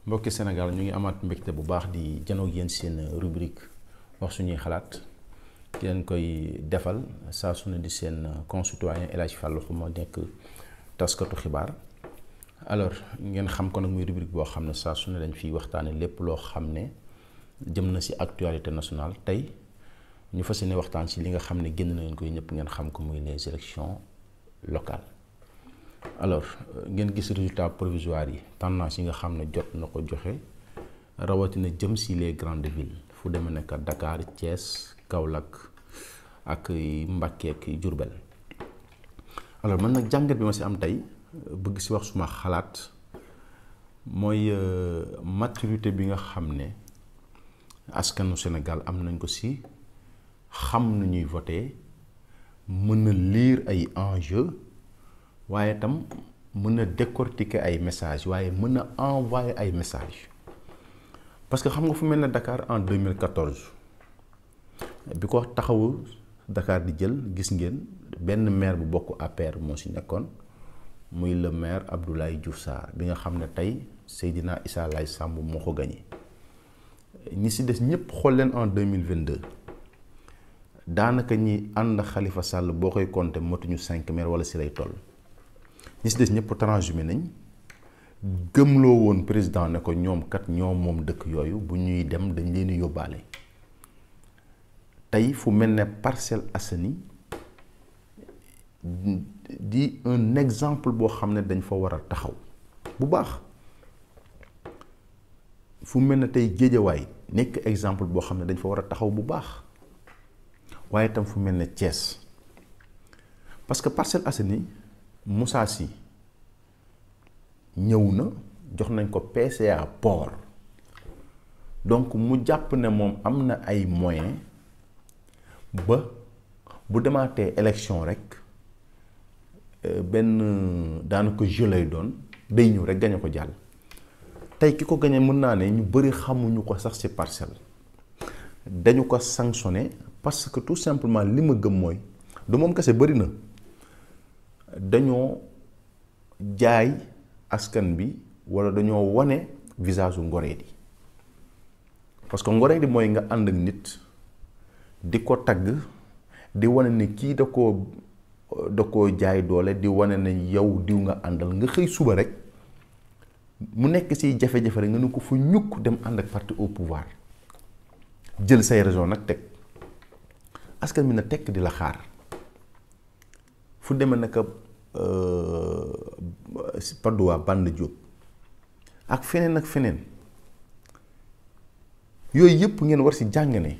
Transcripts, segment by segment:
mbokki Sénégal ñu ngi amaat mbégte bu baax di janoog yéen seen rubrique wax suñuy xalaat ki leen koy defal saa su ne di seen concitoyen El Hadj Fallou moo nekk taskatu xibaar. alors ngeen xam ko nag muy rubrique boo xam ne saa su ne dañ fiy waxtaane lépp loo xam ne jëm na si actualité nationale. tey ñu fas yéene waxtaan si li nga xam ne génn na leen koy ñëpp ngeen xam ko muy les élections locales. alors ngeen gis résultat provisoire yi tendance yi nga xam ne jot na ko joxe rawatina jëm si les grandes villes fu demee nekk Dakar, Thiès, Kaolack ak Mbacké ak Diourbel. alors man nag jàngat bi ma si am tey bëgg si wax suma xalaat mooy maturité bi nga xam ne askanu Sénégal am nañ ko si xam nu ñuy voté mën a lire ay enjeux waaye tam mën a décortiquer ay messages waaye mën a envoyer ay messages parce que xam nga fu mel ne Dakar en 2014 bi ko taxawu Dakar di jël gis ngeen benn maire bu bokk APR moo si nekkoon muy le maire Abdoulaye Diouf Sarr bi nga xam ne tey Seydina Issa Laye Samb moo ko gagné ñi si des ñëpp xool leen en 2022 daanaka ñi ànd Khalifa Sall boo koy compter motuñu 5 maire wala si lay toll. ñi si des ñëpp transhumé nañ gëmloo woon président ne ko ñoom kat ñoom moom dëkk yooyu bu ñuy dem dañ leen di yóbbaale tey fu mel ne Parcelles Assainies di un exemple boo xam ne dañ fa war a taxaw bu baax fu mel ne tey Géejawaay nekk exemple boo xam ne dañ fa war a taxaw bu baax waaye itam fu mel ne Thiès parce que Parcelles Assainies Moussa Sy ñëw na jox nañ ko PCA port donc mu jàpp ne moom am na ay moyens ba bu demaatee élection rek benn daanaka jeu lay doon day ñëw rek gañe ko jàll tey ki ko gañe mën naa ne ñu bëri xamuñu ko sax ci parcelle dañu ko sanctionné parce que tout simplement li ma gëm mooy du moom kese bëri na dañoo jaay askan bi walla dañoo wane visage u ngoree di parce que ngoree di mooy nga ànd ak nit di ko tagg di wane ne kii da koo jaay doole di wane ne yow diw nga àndal nga xëy suba rek mu nekk ci jafe-jafe rek nga ne ko fu ñukk dem ànd ak parti au pouvoir jël say raison nag teg askan bi na tekk di la xaar fu demee naka Padoa Bande Diop ak feneen yooyu yëpp ngeen war ci jàng ne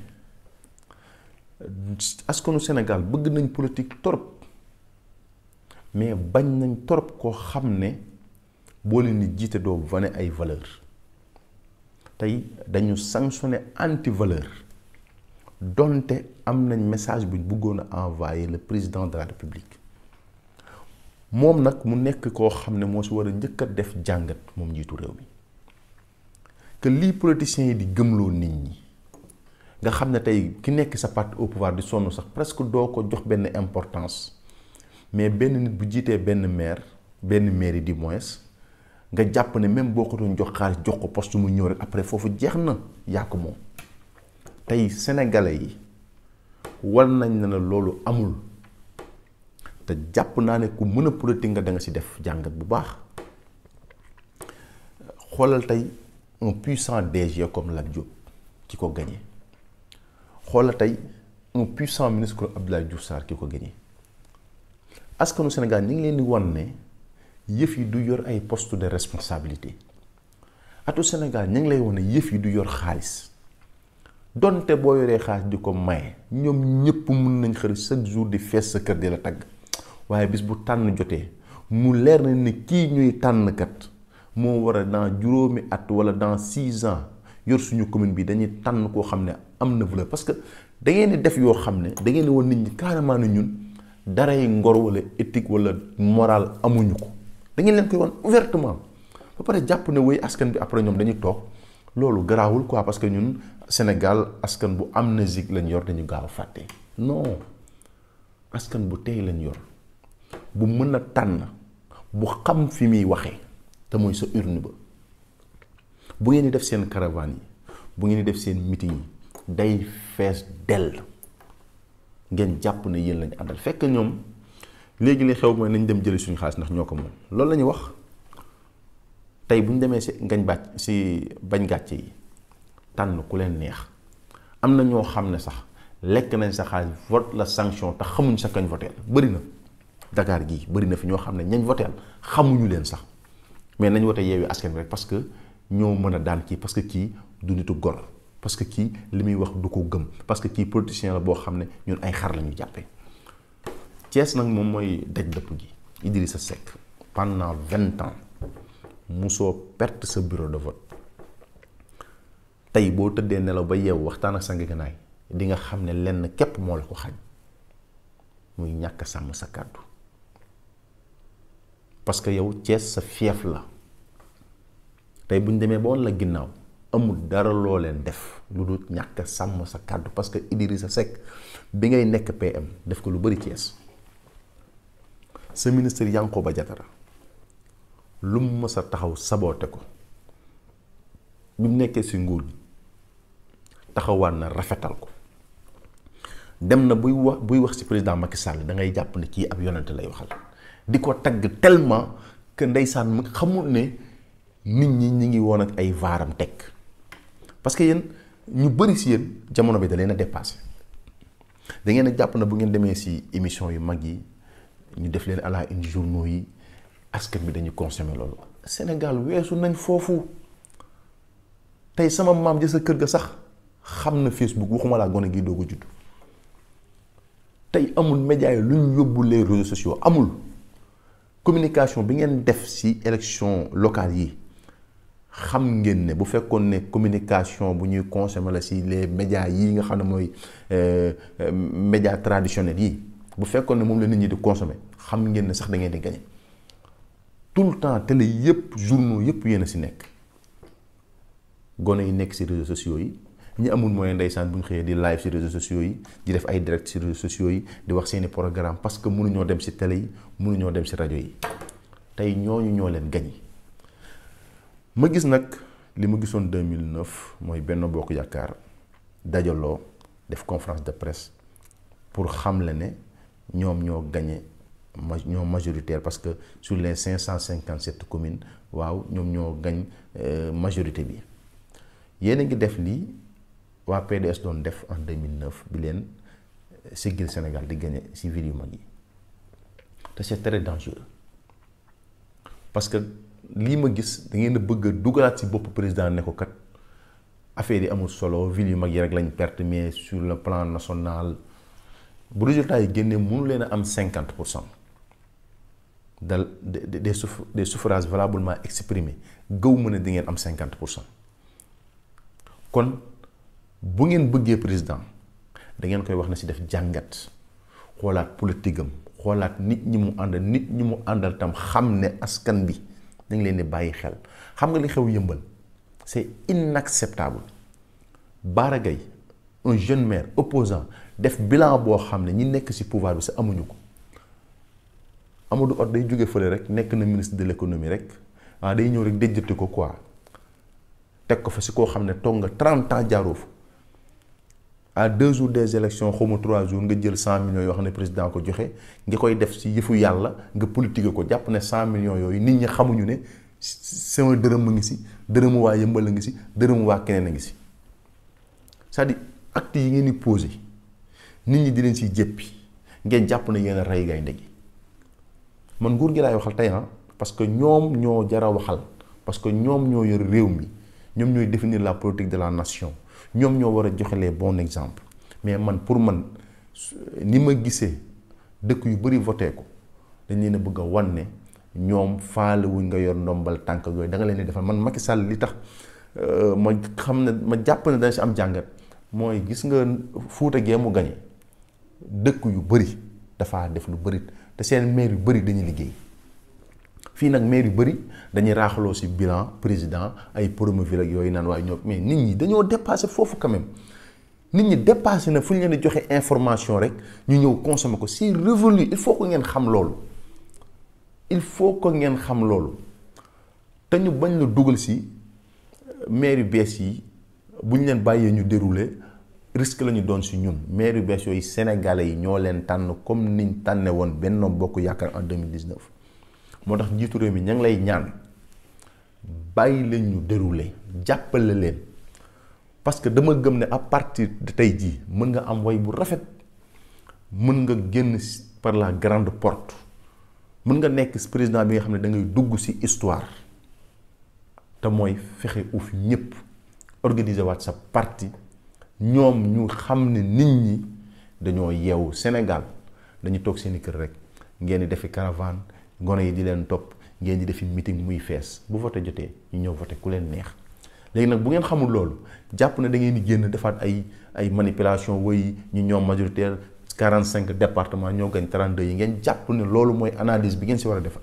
askanu Sénégal bëgg nañ politique torop mais bañ nañ torop koo xam ne boo leen di jiite doo wane ay valeur tey dañu sanctionné anti valeur donte am nañ message buñ bëggoon a envoyer le président de la République moom nag mu nekk koo xam ne moo si war a njëkk a def jàngat moom njiitu réew mi que lii politiciens yi di gëmloo nit ñi nga xam ne tey ki nekk sa parti au pouvoir di sonn sax presque doo ko jox benn importance mais benn nit bu jiitee benn mairie du moins nga jàpp ne même boo ko doon jox xaalis jox ko poste mu ñëw rek après foofu jeex na yaa ko moom tey sénégalais yi war nañ na loolu amul. te jàpp naa ne ku mën a politique nga da nga ci def jàngat bu baax xoolal tey un puissant DG comme Lat Diop ki ko gagné xoolal tey un puissant ministre comme Abdoulaye Diouf Sarr ki ko gagné askanu Sénégal ñu ngi leen di wan ne yëf yi du yor ay poste de responsabilité atu Sénégal ñu ngi lay wan ne yëf yi du yor xaalis donte boo yoree xaalis di ko maye ñoom ñëpp mën nañ xëy chaque jour di fees sa kër di la tagg. waaye bis bu tànn jotee mu leer na ne kii ñuy tànnkat moo war a dans juróomi at wala dans 6 ans yor suñu commune bi dañuy tànn koo xam ne am na valeur parce que da ngeen di def yoo xam ne da ngeen di woon nit ñi carrément ne ñun daray ngor wala éthique wala moral amuñu ko da ngeen leen koy wan ouvertement ba pare jàpp ne woy askan bi après ñoom dañuy toog loolu garaawul quoi parce que ñun Sénégal askan bu amnésique lañ yor dañu gaaw a fàtte non askan bu tey lañ yor. bu mën a tànn bu xam fi muy waxee te mooy sa urne ba bu ngeen di def seen caravane yi bu ngeen di def seen meeting yi day fees dell ngeen jàpp ne yéen lañu àndal fekk ñoom léegi li xew mooy nañ dem jëli suñu xaalis ndax ñoo ko moom loolu la ñuy wax. tey bu ñu demee si bañ gàcce yi tànn ku leen neex am na ñoo xam ne sax lekk nañ sa xaalis vote la sanction te xamuñ sa kañ voteel bëri na Dakar gii bëri na fi ñoo xam ne ñañ voteel xamuñu leen sax mais nañ wote Yewwi Askan Wi rek parce que ñoo mën a daan kii parce que kii du nitu gor parce que kii li muy wax du ko gëm parce que kii politicien la boo xam ne ñun ay xar la ñu jàppee. Thiès nag moom mooy daj dëpp gi Idrissa Seck pendant 20 ans musoo perte sa bureau de vote tey boo tëddee nelaw ba yeewu waxtaan ak sa ngeganaay di nga xam ne lenn képp moo la ko xañ muy ñàkk sàmm sa kàddu parce que yow Thiès sa fief la tey bu ñu demee ba woon la ginnaaw amul dara loo leen def lu dul ñàkk sàmm sa kàddu parce que Idrissa Seck bi ngay nekk PM def ko lu bari Thiès sa ministre Yankhoba Diattara lu mu mës a taxaw saboote ko bi mu nekkee si nguur gi taxawaan na rafetal ko dem na buy wax ci président Macky Sall da ngay jàpp ne kii ab yonent lay waxal di ko tagg tellement que ndeysaan mu xamul ne nit ñi ngi woon ak ay vaaram teg parce que yéen ñu bëri si yéen jamono bi da leen a dépassé da ngeen a jàpp na bu ngeen demee si émission yu mag yi ñu def leen à la une journaux yi askan bi dañuy consommer loolu Sénégal weesu nañ foofu tey sama maam ja sa kër ga sax xam na Facebook waxuma laa gone gi doog a judd tey amul média yi lu ñu yóbbu les réseaux sociaux amul communication bi ngeen def ci élection locale yi xam ngeen ne bu fekkoon ne communication bu ñuy consommer la ci les médias yi nga xam ne mooy médias traditionnels yi bu fekkoon ne moom la nit ñi di consommer xam ngeen ne sax da ngeen di gagner tout le temps télé yëpp journaux yëpp yéen a ci nekk gone yi nekk ci réseaux sociaux yi ñi amul moyen ndeysaan bu ñu xëyee di live ci réseaux sociaux yi di def ay direct ci réseaux sociaux yi di wax seeni programme parce que mënuñoo dem ci télé yi mënuñoo dem ci rajo yi tey ñooñu ñoo leen gañ ma gis nag li ma gisoon 2009 mooy Benno Bokk Yaakaar dajaloo def conférence de presse pour xamle ne ñoom ñoo gagné ñoo majoritaire parce que sur les 557 communes waaw ñoom ñoo gañ majorité bi yéen a ngi def lii waa PDS doon def en 2009 bi leen Siggil Sénégal di gagné ci ville yu mag yi te c'est très dangereux parce que lii ma gis da ngeen a bëgg a dugalaat ci bopp président ne ko kat affaire yi amul solo ville yu mag yi rek lañ perte mais sur le plan national bu résultat yi génnee mënu leen a am 50% des suffrages valablement exprimés gëw ma ne di ngeen am 50%. kon bu ngeen bëggee président da ngeen koy wax na ci def jàngat xoolaat politique am xoolaat nit ñi mu àndal tam xam ne askan bi dañ leen di bàyyi xel xam nga li xew Yëmbal c'est inacceptable. Bara Gaye un jeune maire opposant def bilan boo xam ne ñi nekk ci pouvoir bi sa amuñu ko Amadou Hott day jóge fële rek nekk na ministre de l'économie rek waaw day ñëw rek déjjati ko quoi teg ko fa ci koo xam ne toog nga 30 ans jaaroo fa à 2 jours des élections xawma 3 jours nga jël 100 millions yoo xam ne président ko joxe nga koy def ci yëfu yàlla nga politique ko jàpp ne 100 millions yooyu nit ñi xamuñu ne sama dërëm a ngi ci dërëmu waa Yëmbal a ngi ci dërëmu waa keneen a ngi ci c'est-à-dire acte yi ngeen di posé nit ñi di leen ci jéppi ngeen jàpp ne yéen a rey gaynde gi man nguur gi laay waxal tey parce que ñoom ñoo jara waxal parce que ñoom ñoo yor réew mi ñoom ñooy définir la politique de la nation ñoom ñoo war a joxe les bons exemples mais man pour man ni ma gisee dëkk yu bari voté ko dañ leen a bëgg a wan ne ñoom faale wuñ nga yor ndombal tànk yooyu da nga leen di defal man Macky Sall li tax ma xam ne ma jàpp ne dana ci am jàngat mooy gis nga Fuuta gee mu gañe dëkk yu bari dafa def lu bari te seen maire yu bari dañuy liggéey fii nag maire yu bari dañuy raaxaloo ci bilan président ay Promoville ak yooyu naan waaye ñoo mais nit ñi dañoo dépassé foofu quand même nit ñi dépassé na fu ñu leen di joxe information rek ñu ñëw consommer ko c'est révolu il faut que ngeen xam loolu il faut que ngeen xam loolu te ñu bañ la dugal ci maire yu bees yi bu ñu leen bàyyee ñu dérouler risque la ñu doon si ñun. maire yu bees yooyu sénégalais yi ñoo leen tànn comme niñ tànne woon Benno Bokk Yaakaar en 2019 moo tax njiitu réew mi ña ngi lay ñaan bàyyi leen ñu dérouler jàppale leen parce que dama gëm ne à partir de tey jii mën nga am way bu rafet mën nga génn par la grande porte mën nga nekk président bi nga xam ne da ngay dugg ci histoire te mooy fexe uuf ñëpp organiser waat sa parti ñoom ñu xam ne nit ñi dañoo yeewu Sénégal dañu toog seeni kër rek ngeen di defi caravane gone yi di leen topp ngeen di defi meeting muy fees bu voté jotee ñu ñëw voté ku leen neex léegi nag bu ngeen xamul loolu jàpp ne da ngeen di génn defaat ay manipulation woy ñu ñoom majoritaire 45 départements ñoo gañ 32 yi ngeen jàpp ne loolu mooy analyse bi ngeen si war a def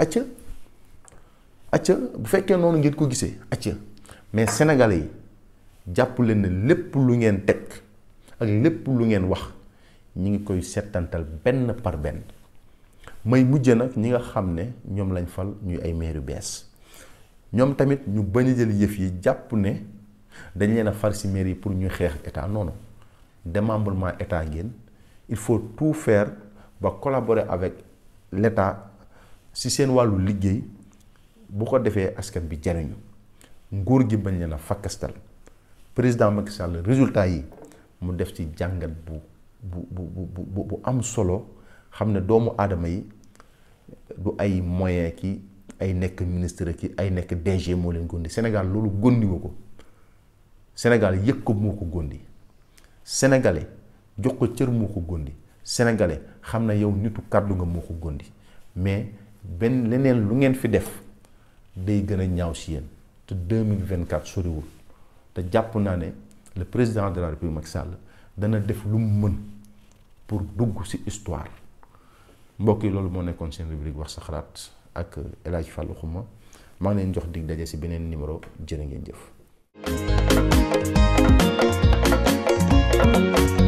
acca bu fekkee noonu ngeen ko gisee acca mais sénégalais yi jàpp leen ne lépp lu ngeen teg ak lépp lu ngeen wax ñi ngi koy settantal benn par benn may mujje nag ñi nga xam ne ñoom lañ fal ñuy ay maire yu bees ñoom tamit ñu bañ a jël yëf yi jàpp ne dañ leen a far si maire yi pour ñuy xeex état non non démembrement état ngeen il faut tout faire ba collaborer avec l'état si seen wàllu liggéey bu ko defee askan bi jariñu nguur gi bañ leen a fakkastal président Macky Sall résultat yi mu def ci jàngat bu am solo xam ne doomu aadama yi du ay moyen ki ay nekk ministre ki ay nekk DG moo leen gondi Sénégal loolu gondiwu ko Sénégal yëg ko moo ko gondi sénégalais jox ko cër moo ko gondi sénégalais xam na yow nitu kàddu nga moo ko gondi mais benn leneen lu ngeen fi def day gën a ñaaw si yéen te 2024 soriwul te jàpp naa ne le président de la République Macky Sall dana def lu mu mën pour dugg ci histoire mbokk yi loolu moo nekkoon seen rubrique wax sa xalaat ak El Hadj Fallou Xuma maa ngi leen jox dig daje ci beneen numéro jërë ngeen jëf.